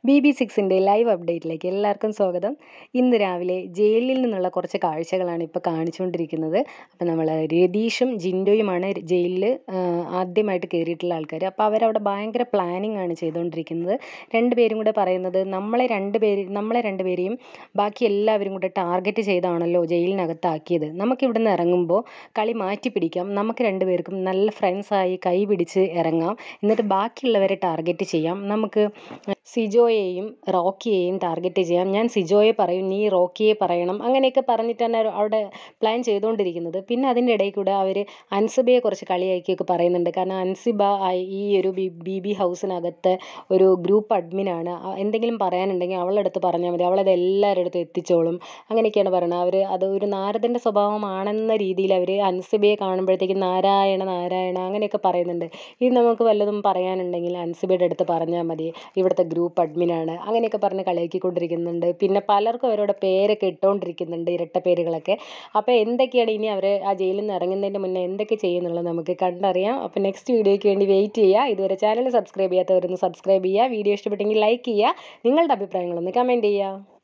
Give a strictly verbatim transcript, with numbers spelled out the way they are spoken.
B B സിക്സിൻ്റെ live അപ്ഡേറ്റിലേക്ക് എല്ലാവർക്കും സ്വാഗതം. ഇന്ന് രാവിലെ ജയിലിൽ നിന്നുള്ള കുറച്ച് കാഴ്ചകളാണ് ഇപ്പോൾ കാണിച്ചുകൊണ്ടിരിക്കുന്നത്. അപ്പോൾ നമ്മൾ രതീഷും ജിൻഡോയുമാണ് ജയിലിൽ ആദ്യമായിട്ട് കയറിയിട്ടുള്ള ആൾക്കാർ. അപ്പോൾ അവരവിടെ ഭയങ്കര പ്ലാനിങ് ആണ് ചെയ്തുകൊണ്ടിരിക്കുന്നത്. രണ്ടുപേരും കൂടെ പറയുന്നത് നമ്മളെ രണ്ടുപേര് നമ്മളെ രണ്ടുപേരെയും ബാക്കി എല്ലാവരും കൂടെ ടാർഗറ്റ് ചെയ്താണല്ലോ ജയിലിനകത്താക്കിയത്. നമുക്കിവിടെ ഇറങ്ങുമ്പോൾ കളി മാറ്റി പിടിക്കാം, നമുക്ക് രണ്ടുപേർക്കും നല്ല ഫ്രണ്ട്സായി കൈ പിടിച്ച് ഇറങ്ങാം, എന്നിട്ട് ബാക്കിയുള്ളവരെ ടാർഗറ്റ് ചെയ്യാം. നമുക്ക് സിജോയെയും റോക്കിയെയും ടാർഗറ്റ് ചെയ്യാം. ഞാൻ സിജോയെ പറയും, നീ റോക്കിയെ പറയണം, അങ്ങനെയൊക്കെ പറഞ്ഞിട്ടാണ് അവിടെ പ്ലാൻ ചെയ്തുകൊണ്ടിരിക്കുന്നത്. പിന്നെ അതിൻ്റെ ഇടയിൽ കൂടെ അവർ അൻസിബയെ കുറച്ച് കളിയാക്കിയൊക്കെ പറയുന്നുണ്ട്. കാരണം അൻസിബ ഈ ഒരു ബി ബി ബി ഹൗസിനകത്ത് ഒരു ഗ്രൂപ്പ് അഡ്മിനാണ്. എന്തെങ്കിലും പറയാനുണ്ടെങ്കിൽ അവളുടെ അടുത്ത് പറഞ്ഞാൽ മതി, അവളത് എല്ലാവരുടെ അടുത്തും എത്തിച്ചോളും, അങ്ങനെയൊക്കെയാണ് പറയുന്നത്. അവർ അത് ഒരു നാരദൻ്റെ സ്വഭാവമാണെന്ന രീതിയിൽ അവർ അൻസിബയെ കാണുമ്പോഴത്തേക്കും നാരായണ നാരായണ അങ്ങനെയൊക്കെ പറയുന്നുണ്ട്. ഇത് നമുക്ക് വല്ലതും പറയാനുണ്ടെങ്കിൽ അൻസിബയുടെ അടുത്ത് പറഞ്ഞാൽ മതി, ഇവിടുത്തെ ഗ്രൂപ്പ് അഡ്മിനാണ്, അങ്ങനെയൊക്കെ പറഞ്ഞ് കളിയാക്കിക്കൊണ്ടിരിക്കുന്നുണ്ട്. പിന്നെ പലർക്കും അവരുടെ പേരൊക്കെ ഇട്ടുകൊണ്ടിരിക്കുന്നുണ്ട്, ഇരട്ട പേരുകളൊക്കെ. അപ്പോൾ എന്തൊക്കെയാണ് ഇനി അവർ ആ ജയിലിൽ നിന്ന് ഇറങ്ങുന്നതിൻ്റെ മുന്നേ എന്തൊക്കെ ചെയ്യുന്നുള്ളത് നമുക്ക് കണ്ടറിയാം. അപ്പോൾ നെക്സ്റ്റ് വീഡിയോയ്ക്ക് വേണ്ടി വെയിറ്റ് ചെയ്യുക. ഇതുവരെ ചാനൽ സബ്സ്ക്രൈബ് ചെയ്യാത്തവരൊന്ന് സബ്സ്ക്രൈബ് ചെയ്യുക. വീഡിയോ ഇഷ്ടപ്പെട്ടെങ്കിൽ ലൈക്ക് ചെയ്യുക. നിങ്ങളുടെ അഭിപ്രായങ്ങളൊന്ന് കമൻറ്റ് ചെയ്യുക.